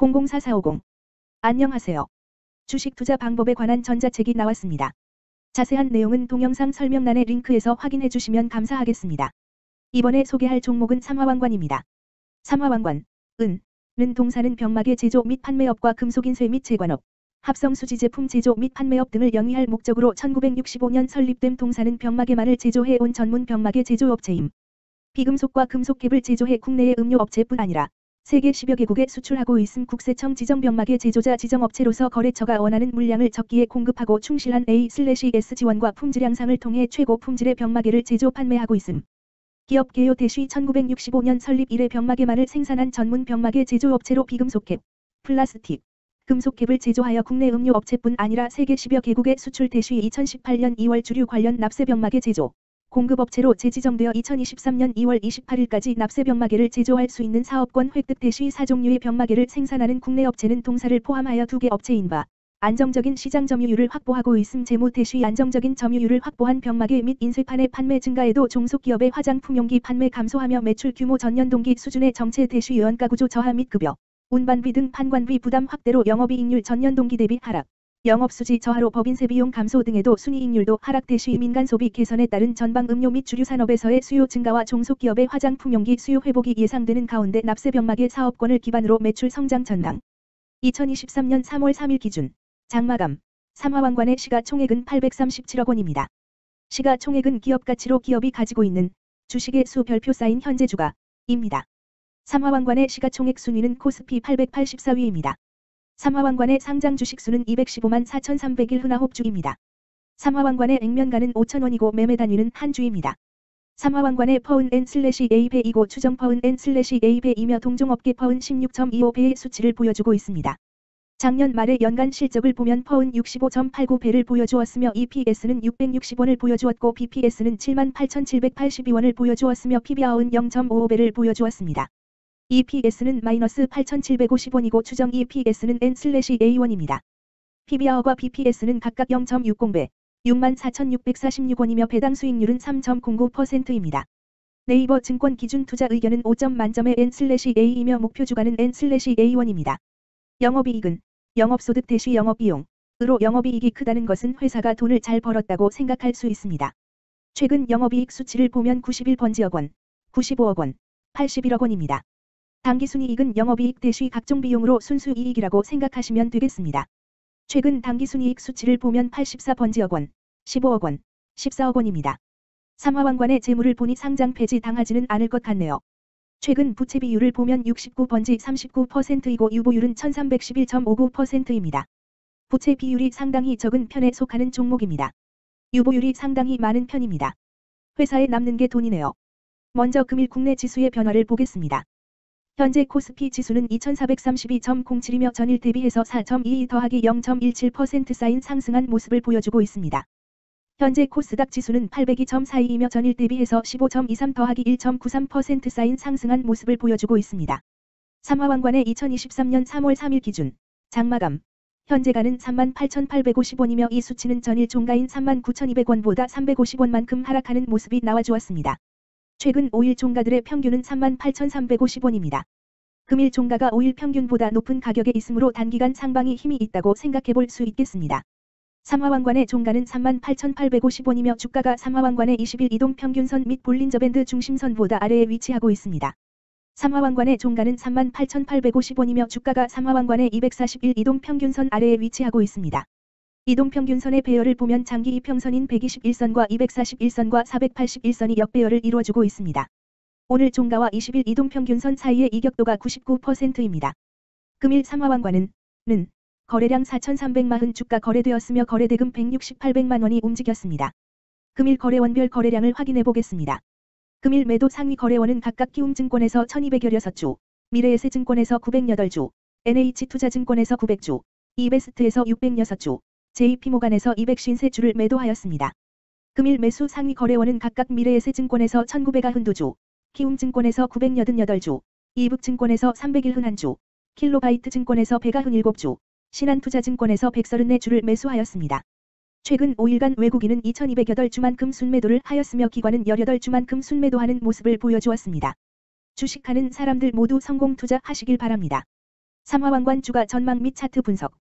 004450. 안녕하세요. 주식 투자 방법에 관한 전자책이 나왔습니다. 자세한 내용은 동영상 설명란의 링크에서 확인해 주시면 감사하겠습니다. 이번에 소개할 종목은 삼화왕관입니다. 삼화왕관, 는 동사는 병막의 제조 및 판매업과 금속인쇄 및 제관업, 합성수지 제품 제조 및 판매업 등을 영위할 목적으로 1965년 설립된 동사는 병막에만을 제조해 온 전문 병막의 제조업체임. 비금속과 금속캡을 제조해 국내의 음료업체뿐 아니라 세계 10여 개국에 수출하고 있음. 국세청 지정 병막의 제조자 지정업체로서 거래처가 원하는 물량을 적기에 공급하고 충실한 A/S 지원과 품질 향상을 통해 최고 품질의 병막에를 제조 판매하고 있음. 기업 개요 대시 1965년 설립 이래 병막에만을 생산한 전문 병막의 제조업체로 비금속캡, 플라스틱, 금속캡을 제조하여 국내 음료업체뿐 아니라 세계 10여 개국에 수출 대시 2018년 2월 주류 관련 납세병막의 제조, 공급업체로 재지정되어 2023년 2월 28일까지 납세병막에를 제조할 수 있는 사업권 획득 대시 4종류의 병막에를 생산하는 국내 업체는 동사를 포함하여 2개 업체인 바, 안정적인 시장 점유율을 확보하고 있음. 재무 대시 안정적인 점유율을 확보한 병막에 및 인쇄판의 판매 증가에도 종속기업의 화장품용기 판매 감소하며 매출 규모 전년 동기 수준의 정체 대시 연가구조 저하 및 급여, 운반비 등 판관비 부담 확대로 영업이익률 전년 동기 대비 하락, 영업수지 저하로 법인세 비용 감소 등에도 순이익률도 하락 대시 민간 소비 개선에 따른 전방 음료 및 주류산업에서의 수요 증가와 종속기업의 화장품용기 수요 회복이 예상되는 가운데 납세병막의 사업권을 기반으로 매출 성장 전망. 2023년 3월 3일 기준 장마감 삼화왕관의 시가총액은 837억 원입니다. 시가총액은 기업가치로 기업이 가지고 있는 주식의 수 별표 쌓인 현재 주가입니다. 삼화왕관의 시가총액 순위는 코스피 884위입니다. 삼화왕관의 상장 주식수는 215만 4,301 흔화홉주입니다. 삼화왕관의 액면가는 5,000원이고 매매 단위는 한 주입니다. 삼화왕관의 퍼은/A배이고 추정 퍼은/A배이며 동종업계 퍼은 16.25배의 수치를 보여주고 있습니다. 작년 말의 연간 실적을 보면 퍼은 65.89배를 보여주었으며 EPS는 660원을 보여주었고 BPS는 78,782원을 보여주었으며 PBR은 0.55배를 보여주었습니다. EPS는 마이너스 8,750원이고 추정 EPS는 N/A1입니다. PBR과 BPS는 각각 0.60배, 64,646원이며 배당 수익률은 3.09%입니다. 네이버 증권 기준 투자 의견은 5점 만점의 N/A이며 목표 주가는 N/A1입니다. 영업이익은 영업소득 대시 영업비용으로 영업이익이 크다는 것은 회사가 돈을 잘 벌었다고 생각할 수 있습니다. 최근 영업이익 수치를 보면 91번지억 원, 95억 원, 81억 원입니다. 당기순이익은 영업이익 대시 각종 비용으로 순수이익이라고 생각하시면 되겠습니다. 최근 당기순이익 수치를 보면 84번지억 원, 15억 원, 14억 원입니다. 삼화왕관의 재물을 보니 상장 폐지 당하지는 않을 것 같네요. 최근 부채 비율을 보면 69번지 39%이고 유보율은 1311.59%입니다. 부채 비율이 상당히 적은 편에 속하는 종목입니다. 유보율이 상당히 많은 편입니다. 회사에 남는 게 돈이네요. 먼저 금일 국내 지수의 변화를 보겠습니다. 현재 코스피 지수는 2432.07이며 전일 대비해서 4.22 더하기 0.17% 쌓인 상승한 모습을 보여주고 있습니다. 현재 코스닥 지수는 802.42이며 전일 대비해서 15.23 더하기 1.93% 쌓인 상승한 모습을 보여주고 있습니다. 삼화왕관의 2023년 3월 3일 기준 장마감 현재가는 38,850원이며 이 수치는 전일 종가인 39,200원보다 350원만큼 하락하는 모습이 나와주었습니다. 최근 5일 종가들의 평균은 38,350원입니다. 금일 종가가 5일 평균보다 높은 가격에 있으므로 단기간 상방이 힘이 있다고 생각해 볼 수 있겠습니다. 삼화왕관의 종가는 38,850원이며 주가가 삼화왕관의 20일 이동평균선 및 볼린저밴드 중심선보다 아래에 위치하고 있습니다. 삼화왕관의 종가는 38,850원이며 주가가 삼화왕관의 241 이동평균선 아래에 위치하고 있습니다. 이동평균선의 배열을 보면 장기 이평선인 121선과 241선과 481선이 역배열을 이루어주고 있습니다. 오늘 종가와 20일 이동평균선 사이의 이격도가 99%입니다. 금일 삼화왕관은 거래량 4,340 주가 거래되었으며 거래대금 168백만 원이 움직였습니다. 금일 거래원별 거래량을 확인해 보겠습니다. 금일 매도 상위 거래원은 각각 키움증권에서 1,216주, 미래에셋증권에서 908주, NH투자증권에서 900주, 이베스트에서 606주, JP모간에서 253주를 매도하였습니다. 금일 매수 상위 거래원은 각각 미래에셋증권에서 1,992주, 키움증권에서 988주, 이북증권에서 301주, 킬로바이트증권에서 197주, 신한투자증권에서 134주를 매수하였습니다. 최근 5일간 외국인은 2,208주만큼 순매도를 하였으며 기관은 18주만큼 순매도하는 모습을 보여주었습니다. 주식하는 사람들 모두 성공 투자하시길 바랍니다. 삼화왕관 주가 전망 및 차트 분석.